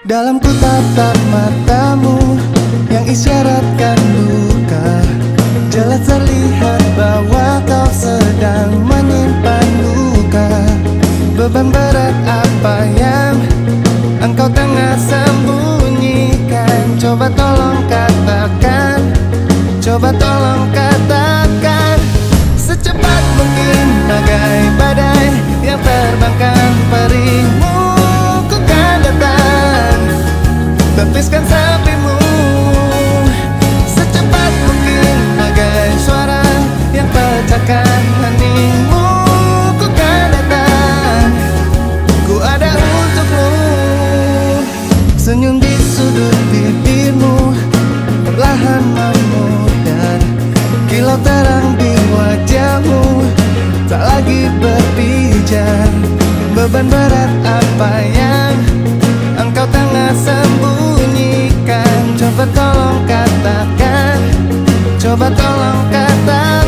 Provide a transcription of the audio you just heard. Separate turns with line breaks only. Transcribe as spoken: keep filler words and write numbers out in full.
Dalam ku tatap matamu yang isyaratkan duka, jelas terlihat bahwa kau sedang menyimpan luka. Beban berat apa yang engkau tengah sembunyikan? Coba tolong katakan, coba tolong katakan. Secepat mungkin bagai badai yang terbangkan perimu, ku kan datang tepiskan sapimu. Secepat mungkin bagai suara yang pecahkan heningmu, ku kan datang, ku ada untukmu. Senyum di sudut bibirmu perlahan memudar, kilau terang di wajahmu tak lagi berpijar. Beban berat apa yang engkau tengah sembunyikan? Coba tolong katakan, coba tolong katakan.